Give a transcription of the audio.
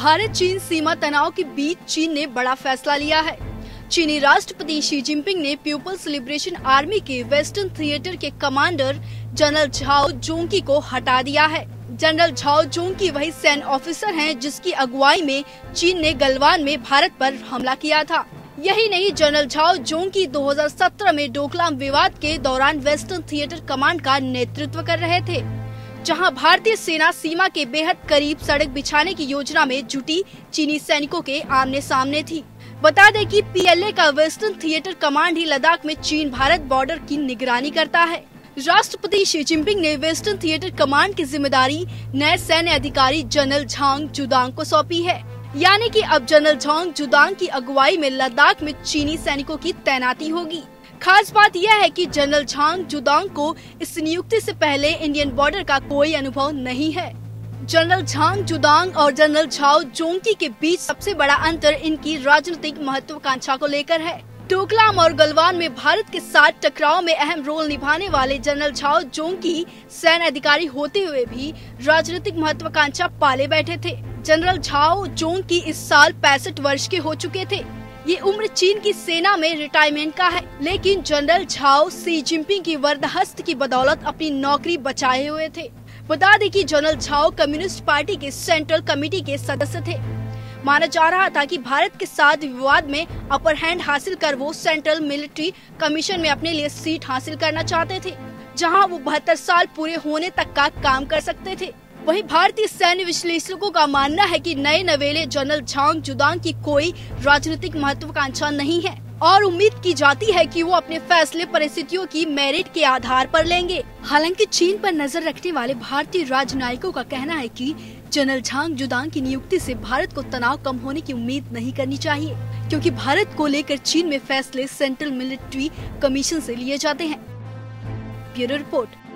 भारत चीन सीमा तनाव के बीच चीन ने बड़ा फैसला लिया है। चीनी राष्ट्रपति शी जिनपिंग ने पीपुल्स लिबरेशन आर्मी के वेस्टर्न थिएटर के कमांडर जनरल झाओ जोंकी को हटा दिया है। जनरल झाओ जोंकी वही सैन्य ऑफिसर हैं जिसकी अगुवाई में चीन ने गलवान में भारत पर हमला किया था। यही नहीं, जनरल झाओ जोंकी 2017 में डोकलाम विवाद के दौरान वेस्टर्न थिएटर कमांड का नेतृत्व कर रहे थे, जहां भारतीय सेना सीमा के बेहद करीब सड़क बिछाने की योजना में जुटी चीनी सैनिकों के आमने सामने थी। बता दें कि पीएलए का वेस्टर्न थिएटर कमांड ही लद्दाख में चीन भारत बॉर्डर की निगरानी करता है। राष्ट्रपति शी जिनपिंग ने वेस्टर्न थिएटर कमांड की जिम्मेदारी नए सैन्य अधिकारी जनरल झांग जुदांग को सौंपी है, यानी कि अब जनरल झांग जुदांग की अगुवाई में लद्दाख में चीनी सैनिकों की तैनाती होगी। खास बात यह है कि जनरल झांग जुदांग को इस नियुक्ति से पहले इंडियन बॉर्डर का कोई अनुभव नहीं है। जनरल झांग जुदांग और जनरल झाओ जोंकी के बीच सबसे बड़ा अंतर इनकी राजनीतिक महत्वाकांक्षा को लेकर है। डोकलाम और गलवान में भारत के साथ टकराव में अहम रोल निभाने वाले जनरल झाओ जोंकी सैन्य अधिकारी होते हुए भी राजनीतिक महत्वाकांक्षा पाले बैठे थे। जनरल झाओ जोंकी इस साल 65 वर्ष के हो चुके थे। ये उम्र चीन की सेना में रिटायरमेंट का है, लेकिन जनरल झाओ शी जिनपिंग की वरदहस्त की बदौलत अपनी नौकरी बचाए हुए थे। बता दें कि जनरल झाओ कम्युनिस्ट पार्टी के सेंट्रल कमेटी के सदस्य थे। माना जा रहा था कि भारत के साथ विवाद में अपर हैंड हासिल कर वो सेंट्रल मिलिट्री कमीशन में अपने लिए सीट हासिल करना चाहते थे, जहां वो 72 साल पूरे होने तक का काम कर सकते थे। वहीं भारतीय सैन्य विश्लेषकों का मानना है कि नए नवेले जनरल झांग जुदांग की कोई राजनीतिक महत्वाकांक्षा नहीं है और उम्मीद की जाती है कि वो अपने फैसले परिस्थितियों की मेरिट के आधार पर लेंगे। हालांकि चीन पर नजर रखने वाले भारतीय राजनयिकों का कहना है कि जनरल झांग जुदांग की नियुक्ति से भारत को तनाव कम होने की उम्मीद नहीं करनी चाहिए, क्योंकि भारत को लेकर चीन में फैसले सेंट्रल मिलिट्री कमीशन से लिए जाते हैं। Bureau report.